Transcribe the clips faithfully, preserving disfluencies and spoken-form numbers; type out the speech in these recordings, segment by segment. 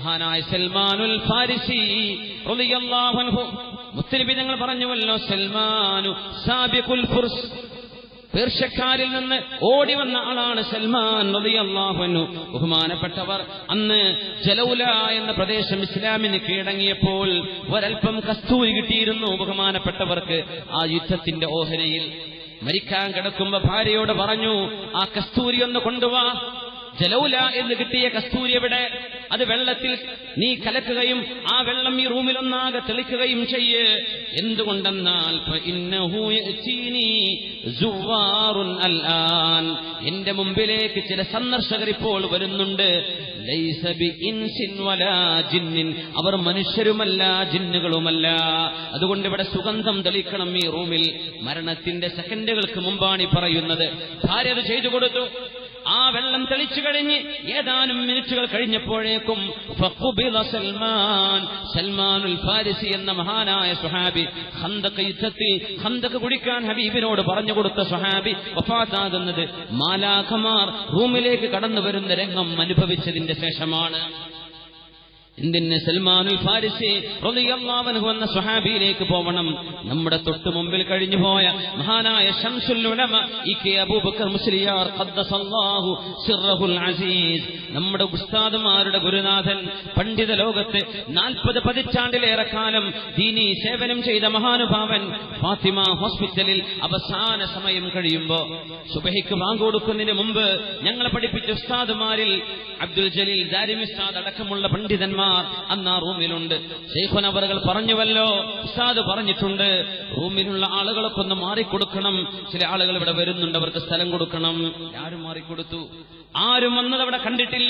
മഹാനായ സൽമാനുൽ ഫാരിസി റളിയല്ലാഹു അൻഹു മുത്തനബി ഞങ്ങൾ പറഞ്ഞുവല്ലോ, സൽമാനു സാബിഖുൽ ഫുർസ്, പേർഷ്യക്കാരിൽ നിന്ന് ഓടി വന്ന ആളാണ് സൽമാൻ റളിയല്ലാഹു അൻഹു. ബഹുമാനപ്പെട്ടവർ അന്ന് ജലൗല എന്ന പ്രദേശം ഇസ്ലാമിന് കീഴടങ്ങിയപ്പോൾ ഒരൽപ്പം കസ്തൂരി കിട്ടിയിരുന്നു ബഹുമാനപ്പെട്ടവർക്ക്. ആ യുദ്ധത്തിന്റെ ഓഹരിയിൽ മരിക്കാൻ കിടക്കുമ്പോ ഭാര്യയോട് പറഞ്ഞു, ആ കസ്തൂരി ഒന്ന് കൊണ്ടുവാ. ജലൗല എന്ന് കിട്ടിയ കസ്തൂരി എവിടെ? അത് വെള്ളത്തിൽ നീ കലക്കുകയും ആ വെള്ളം ഈ റൂമിലൊന്നാകെ തെളിക്കുകയും ചെയ്യ്. എന്തുകൊണ്ടെന്നാൽ എന്റെ മുമ്പിലേക്ക് ചില സന്ദർശകർ ഇപ്പോൾ വരുന്നുണ്ട്. അവർ മനുഷ്യരുമല്ല, ജിന്നുകളുമല്ല. അതുകൊണ്ട് ഇവിടെ സുഗന്ധം തെളിക്കണം ഈ റൂമിൽ. മരണത്തിന്റെ സെക്കൻഡുകൾക്ക് മുമ്പാണ് ഈ പറയുന്നത്. ഭാര്യ അത് ചെയ്തു കൊടുത്തു. ആ വെള്ളം തെളിച്ചു കഴിഞ്ഞ് ഏതാനും മിനിറ്റുകൾ കഴിഞ്ഞപ്പോഴേക്കും ഫഖുബില സൽമാൻ, സൽമാനുൽ ഫാരിസി എന്ന മഹാനായ സ്വഹാബി, ഖന്ദഖ് യുദ്ധത്തിൽ ഖന്ദഖ് കുടിക്കാൻ ഹബീബിനോട് പറഞ്ഞു കൊടുത്ത സ്വഹാബി വഫാത്താകുന്നത് മാലാഖമാർ റൂമിലേക്ക് കടന്നു വരുന്ന രംഗം അനുഭവിച്ചതിന്റെ ശേഷമാണ്. എന്തിന് സൽമാനുൽ ഫാരിസി റളിയല്ലാഹു അൻഹു എന്ന സ്വഹാബിയിലേക്ക് പോവണം. നമ്മുടെ തൊട്ടു മുമ്പിൽ കഴിഞ്ഞു പോയ മഹാനായ ശംസുൽ ഉലമ ഇ കെ അബൂബക്കർ മുസ്ലിയാർ ഖദ്ദസല്ലാഹു സിർറഹുൽ അസീസ്, നമ്മുടെ ഉസ്താദുമാരുടെ ഗുരുനാഥൻ, പണ്ഡിത ലോകത്ത് നാൽപ്പത് പതിറ്റാണ്ടിലേറെ കാലം ദീനീ സേവനം ചെയ്ത മഹാനുഭാവൻ, ഫാത്തിമ ഹോസ്പിറ്റലിൽ അവസാന സമയം കഴിയുമ്പോ സുബഹിക്ക് ബാങ്ക് കൊടുക്കുന്നതിന് മുമ്പ് ഞങ്ങളെ പഠിപ്പിച്ച ഉസ്താദുമാരിൽ അബ്ദുൽ ജലീൽ ദാരിമി ഉസ്താദ് അടക്കമുള്ള പണ്ഡിതന്മാർ അന്ന് ആ റൂമിലുണ്ട്. ശൈഖുന അവറുകൾ പറഞ്ഞുവല്ലോ, ഉസ്താദ് പറഞ്ഞിട്ടുണ്ട്, റൂമിലുള്ള ആളുകളൊക്കെ ഒന്ന് മാറിക്കൊടുക്കണം. ചില ആളുകൾ ഇവിടെ വരുന്നുണ്ട്, അവർക്ക് സ്ഥലം കൊടുക്കണം. ആരും മാറിക്കൊടുത്തു? ആരും വന്നത് അവിടെ കണ്ടിട്ടില്ല.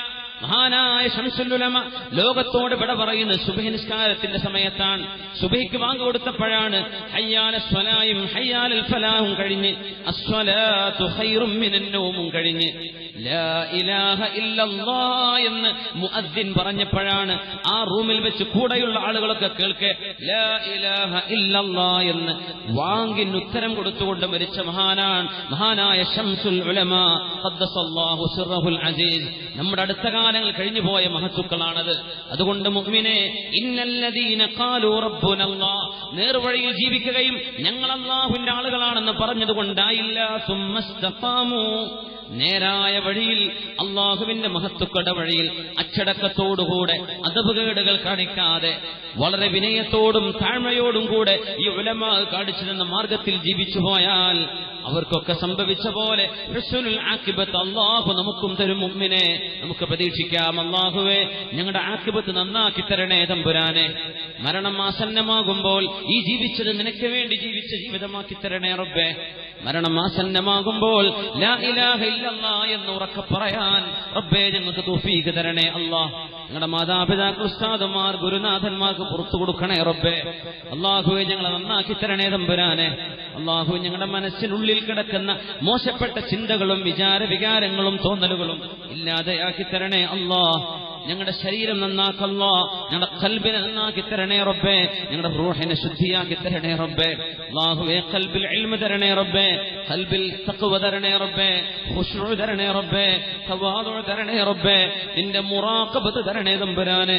മഹാനായ ശംസുൽ ഉലമ ലോകത്തോട് വിട പറയുന്ന സുബഹി നിസ്കാരത്തിന്റെ സമയത്താണ്. സുബഹിക്ക് വാങ്ങി കൊടുത്തപ്പോഴാണ് ഹയ്യാല സ്വലായും ഹയ്യാലൽ ഫലാഹും കഴിഞ്ഞ് അസ്വലാത്തു ഖൈറും മിനൻ നൗമും കഴിഞ്ഞ് ലാ ഇലാഹ ഇല്ലല്ലാഹ് എന്ന് മുഅദ്ദിൻ പറഞ്ഞപ്പോഴാണ് ആ റൂമിൽ വെച്ച് കൂടെയുള്ള ആളുകളൊക്കെ കേൾക്കെ ലാ ഇലാഹ ഇല്ലല്ലാഹ് എന്ന് വാങ്ങിന് ഉത്തരം കൊടുത്തുകൊണ്ട് മരിച്ച മഹാനാണ് മഹാനായ ശംസുൽ ഉലമ ഖദ്ദസല്ലാഹു സിർറഹുൽ അസീസ്. നമ്മുടെ അടുത്ത കാലങ്ങൾ കഴിഞ്ഞു പോയ മഹത്തുക്കളാണത്. അതുകൊണ്ട് മുഅ്മിനേ, ഇന്നല്ലദീന ഖാലൂ റബ്ബുനല്ലാഹ്, നേർവഴിയിൽ ജീവിക്കുകയും ഞങ്ങൾ അല്ലാഹുവിന്റെ ആളുകളാണെന്ന് പറഞ്ഞതുകൊണ്ടായില്ല, സുമ്മസ്തഖാമു, നേരായ വഴിയിൽ അള്ളാഹുവിന്റെ മഹത്തുക്കളുടെ വഴിയിൽ അച്ചടക്കത്തോടുകൂടെ അദബുകേടുകൾ കാണിക്കാതെ വളരെ വിനയത്തോടും താഴ്മയോടും കൂടെ ഈ ഉലമാ കാണിച്ചിരുന്ന മാർഗത്തിൽ ജീവിച്ചു പോയാൽ അവർക്കൊക്കെ സംഭവിച്ച പോലെ ഹുസ്നുൽ ആഖിബത്ത് അള്ളാഹു നമുക്കും തരും. മുഅ്മിനെ, നമുക്ക് പ്രതീക്ഷിക്കാം. അള്ളാഹുവേ, ഞങ്ങളുടെ ആഖിബത്ത് നന്നാക്കി തരണേ തമ്പുരാനെ. മരണം ആസന്നമാകുമ്പോൾ ഈ ജീവിച്ചത് നിനക്ക് വേണ്ടി ജീവിച്ച ജീവിതമാക്കി തരണേ റബ്ബേ. മരണം ആസന്നമാകുമ്പോൾ ലാ ഇലാഹ ഇല്ലല്ലാഹ് എന്ന് ഉറക്കെ പറയാൻ റബ്ബേ ഞങ്ങൾക്ക് തൗഫീഖ് തരണേ അല്ലാഹ്. ഞങ്ങളുടെ മാതാപിതാക്കൾ, ഉസ്താദുമാർ, ഗുരുനാഥന്മാർക്ക് പുറത്തു കൊടുക്കണേ റബ്ബേ. അള്ളാഹുവെ, ഞങ്ങളെ നന്നാക്കി തരണേ തമ്പുരാനെ. അള്ളാഹു, ഞങ്ങളുടെ മനസ്സിനുള്ളിൽ കിടക്കുന്ന മോശപ്പെട്ട ചിന്തകളും വിചാര വികാരങ്ങളും തോന്നലുകളും ഇല്ലാതെയാക്കി തരണേ അല്ലാഹ്. ഞങ്ങളുടെ ശരീരം നന്നാക്കല്ലാ, ഞങ്ങളുടെ ഖൽബിനെ നന്നാക്കി തരണേ റബ്ബേ. ഞങ്ങളുടെ റൂഹിനെ ശുദ്ധിയാക്കി തരണേ റബ്ബേ. അല്ലാഹുവേ, ഖൽബിൽ ഇൽമ തരണേ റബ്ബേ, ഖൽബിൽ തഖ്വ തരണേ റബ്ബേ, ഖുശൂ തരണേ റബ്ബേ, തവാദു തരണേ റബ്ബേ, നിന്റെ മുറാഖബത്ത് തരണേ തമ്പുരാനെ.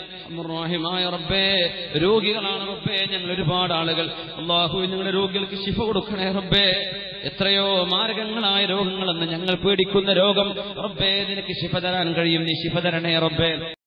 റഹീമായ റബ്ബേ, രോഗികളാണ് റബ്ബേ ഞങ്ങൾ ഒരുപാട് ആളുകൾ. അല്ലാഹു, ഞങ്ങളുടെ രോഗികൾക്ക് ശിഫ കൊടുക്കണേ റബ്ബേ. എത്രയോ മാരകങ്ങളായ രോഗങ്ങളെന്ന് ഞങ്ങൾ പേടിക്കുന്ന രോഗം റബ്ബേ, നിനക്ക് ശിഫ തരാൻ കഴിയും. നീ ശിഫ തരണേ റബ്ബേ.